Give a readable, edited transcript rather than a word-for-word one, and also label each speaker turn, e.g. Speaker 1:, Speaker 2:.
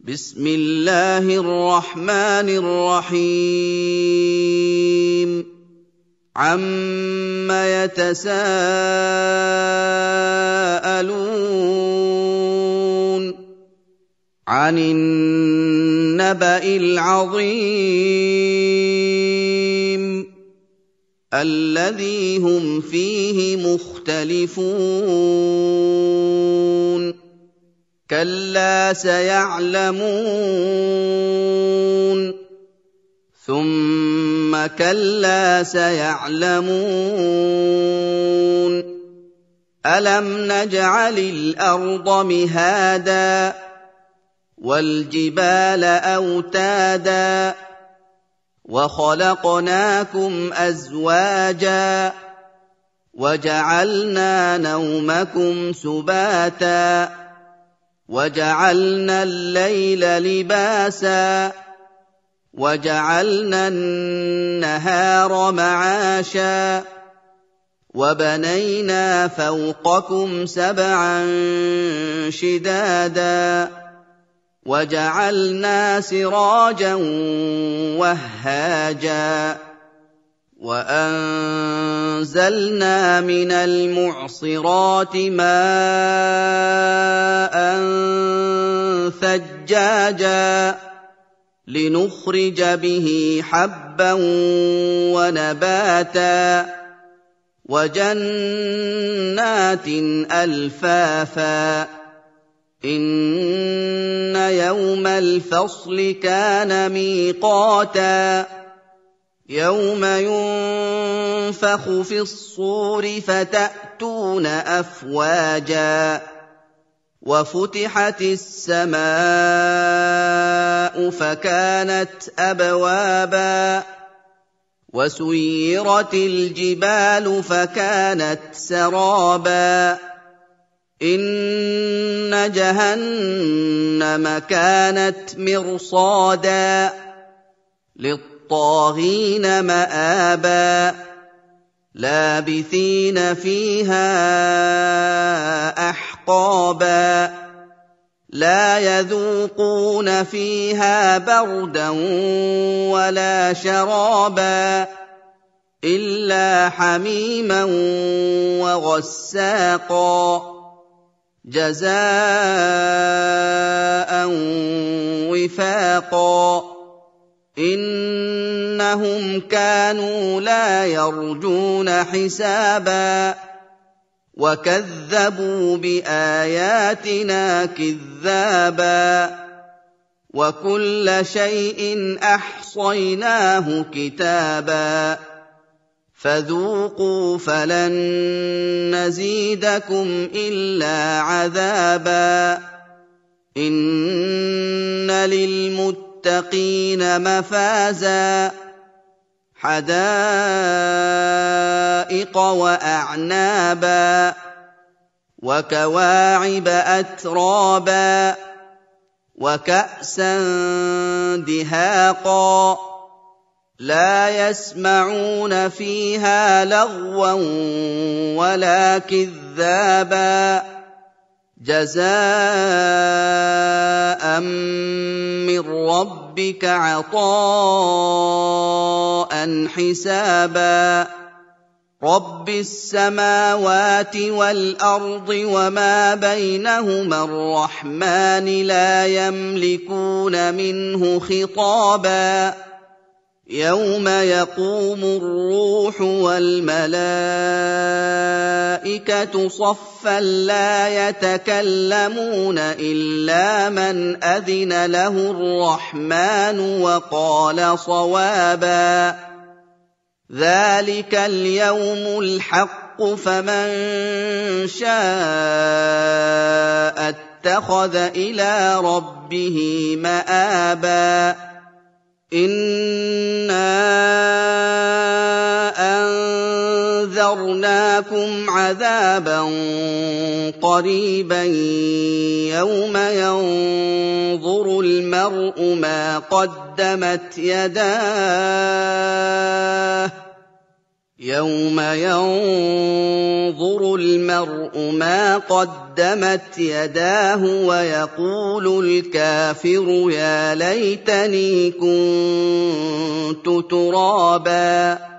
Speaker 1: بسم الله الرحمن الرحيم عَمَّ يَتَسَاءَلُونَ عَنِ النَّبَإِ الْعَظِيمِ الَّذِي هُمْ فِيهِ مُخْتَلِفُونَ كَلَّا سَيَعْلَمُونَ ثُمَّ كَلَّا سَيَعْلَمُونَ أَلَمْ نَجْعَلِ الْأَرْضَ مِهَادًا وَالْجِبَالَ أَوْتَادًا وَخَلَقْنَاكُمْ أَزْوَاجًا وَجَعَلْنَا نَوْمَكُمْ سُبَاتًا وَجَعَلْنَا اللَّيْلَ لِبَاسًا وَجَعَلْنَا النَّهَارَ مَعَاشًا وَبَنَيْنَا فَوْقَكُمْ سَبْعًا شِدَادًا وَجَعَلْنَا سِرَاجًا وَهَّاجًا وَأَنزَلْنَا مِنَ الْمُعْصِرَاتِ مَاءً ثَجَّاجًا لِّنُخْرِجَ بِهِ حَبًّا وَنَبَاتًا وَجَنَّاتٍ أَلْفَافًا إِنَّ يَوْمَ الْفَصْلِ كَانَ مِيقَاتًا يَوْمَ يُنفَخُ فِي الصُّورِ فَتَأْتُونَ أَفْوَاجًا وَفُتِحَتِ السَّمَاءُ فَكَانَتْ أَبْوَابًا وَسُيِّرَتِ الْجِبَالُ فَكَانَتْ سَرَابًا إِنَّ جَهَنَّمَ كَانَتْ مِرْصَادًا لِّلطَّاغِينَ مَآبًا لَّابِثِينَ فِيهَا أَحْقَابًا لَّا يَذُوقُونَ فِيهَا بَرْدًا وَلَا شَرَابًا إِلَّا حَمِيمًا وَغَسَّاقًا جَزَاءً وِفَاقًا إِنَّهُمْ كَانُوا لَا يَرْجُونَ حِسَابًا وَكَذَّبُوا بِآيَاتِنَا كِذَّابًا وَكُلَّ شَيْءٍ أَحْصَيْنَاهُ كِتَابًا فَذُوقُوا فَلَن نَّزِيدَكُمْ إِلَّا عَذَابًا إِنَّ لِلْمُتَّقِينَ مَفَازًا حَدَائِقَ وَأَعْنَابًا وَكَوَاعِبَ أَتْرَابًا وَكَأْسًا دِهَاقًا لَّا يَسْمَعُونَ فِيهَا لَغْوًا وَلَا كِذَّابًا جَزَاءً مِّن رَّبِّكَ عَطَاءً حِسَابًا رَّبِّ السَّمَاوَاتِ وَالْأَرْضِ وَمَا بَيْنَهُمَا الرَّحْمَٰنِ لَا يَمْلِكُونَ مِنْهُ خِطَابًا يَوْمَ يَقُومُ الرُّوحُ وَالْمَلَائِكَةُ صَفًّا لَّا يَتَكَلَّمُونَ إِلَّا مَنْ أَذِنَ لَهُ الرَّحْمَٰنُ وَقَالَ صَوَابًا ذَٰلِكَ الْيَوْمُ الْحَقُّ فَمَن شَاءَ اتَّخَذَ إِلَىٰ رَبِّهِ مَآبًا إِنَّا أَنذَرْنَاكُمْ عَذَابًا قَرِيبًا يَوْمَ يَنظُرُ الْمَرْءُ مَا قَدَّمَتْ يَدَاهُ يَوْمَ يَنظُرُ الْمَرْءُ مَا قَدَّمَتْ يَدَاهُ وَيَقُولُ الْكَافِرُ يَا لَيْتَنِي كُنتُ تُرَابًا